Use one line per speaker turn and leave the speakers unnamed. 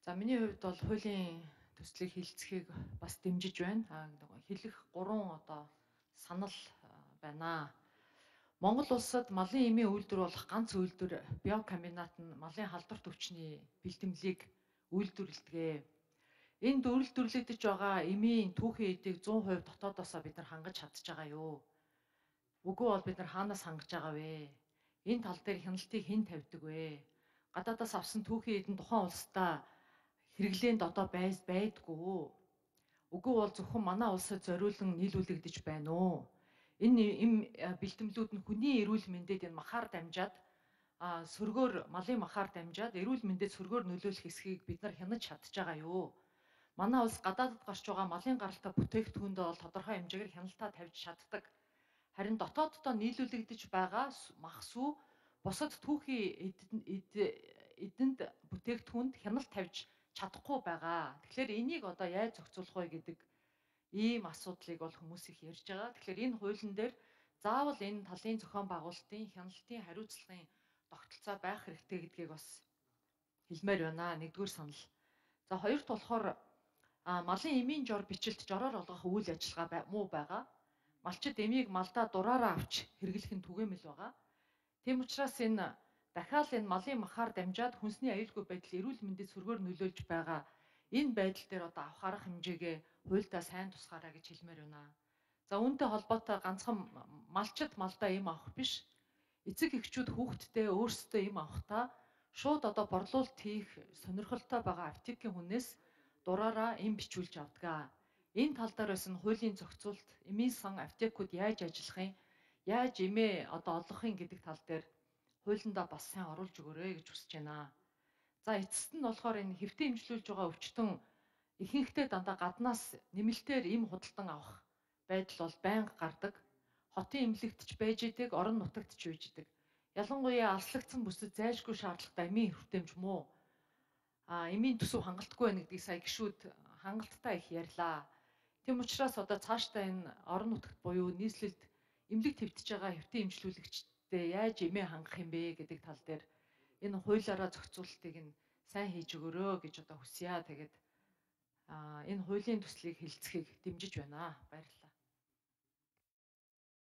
За миний хувьд бол хуулийн төслийг хилцэхийг бас дэмжиж байна. Хэлэх гурван санал байна. Монгол улсад малын эмийн үйлдвэр болох ганц үйлдвэр биокомбинат нь малын халдварт өвчний бэлтгэлийг үйлдвэрлэдэг. Энд үйлдвэрлэгдэж байгаа эмийн түүхийн эдийг 100% дотоодосоо бид нар хангаж чадж байгаа юу? Үгүй бол бид нар хаанаас хангаж байгаа вэ? Энэ тал дээр хяналтыг хэн тавьдаг вэ? Гадаадаас авсан түүхийн эд нь тухайн улсдаа хэрэглээнд байдгүй. Үгүй бол зөвхөн манай улсад зориулан нийлүүлэгдэж байна уу? Энэ бэлтгэлүүд нь хүний эрүүл мэндэд энэ махаар дамжаад малын махаар дамжаад эрүүл мэндэд сөргөөр нөлөөлөх эсхийг бид нар хянаж чадж байгаа юу? Манай улс гадаадд гарч байгаа малын гаралтай бүтээгдэхүүндээ бол тодорхой хэмжээгээр хяналтаа тавьж чаддаг. Харин дотооддоо нийлүүлэгдэж байгаа мах сүү бусад түүхийн эдэнд бүтээгдэхүүнд хяналт тавьж чадахгүй байгаа. Тэгэхээр энийг яаж зохицуулах вэ гэдэг ийм асуудлыг бол хүмүүс их ярьж байгаа. Тэгэхээр энэ хуулийн дээр заавал энэ талын зохион байгуулалтын хяналтын хариуцлагын тогтолцоо байх хэрэгтэй гэдгийг бас хэлмээр байна. Нэгдүгээр санал. За хоёрт болохоор малын эмийн жор бичлэлт жороор олгох үйл ажиллагаа муу байгаа. Малчид эмийг малдаа дураараа авч хэрэглэх нь түгээмэл байгаа. Тийм учраас дахиад энэ малын махаар дамжаад хүнсний аюулгүй байдал эрүүл мэндэд сөргөөр нөлөөлж байгаа энэ байдал дээр авах арга хэмжээгээ хуульдаа сайн тусгаарай гэж хэлмээр байна. За үүнтэй холбоотой ганцхан малчид малдаа эм авах биш. Эцэг эхчүүд хүүхдтэй өөрсдөө эм авахдаа шууд борлуулалт хийх сонирхолтой байгаа аптекийн хүнээс дураараа эм бичүүлж авдаг. Энэ тал дээр байсан хуулийн зохицуулт эмийн сан аптекууд яаж ажиллах юм, яаж эмээ олгох юм гэдэг тал дээр хуулиндаа бас сайн оруулж өгөөрэй гэж хүсэж байна. За эцэст нь болохоор энэ хэвтэ эмчилүүлж байгаа өвчтөн ихэнхдээ дандаа гаднаас нэмэлтээр эм худалдан авах байдал бол байнга гардаг. Хотын эмнэлэгтч байж идэг, орон нутагт ч байж идэг. Ялангуяа алслагдсан бүсэд зайлшгүй шаардлагатай эмийн хүртээмж муу. Эмийн төсөв хангалтгүй байна гэдгийг сая гишүүд хангалттай их ярьлаа. Тийм учраас цаашдаа энэ орон нутагт буюу нийслэлд эмнэлэг твтж байгаа хэвтэ эмчилүүлэгчтэй яаж эмээ хангах юм бэ гэдэг тал дээр энэ хуулиараа зохицуулалтыг нь сайн хийж өгөөрэй гэж хүсье. Тэгээд энэ хуулийн төслийг хилцэхийг дэмжиж байна. Баярлалаа.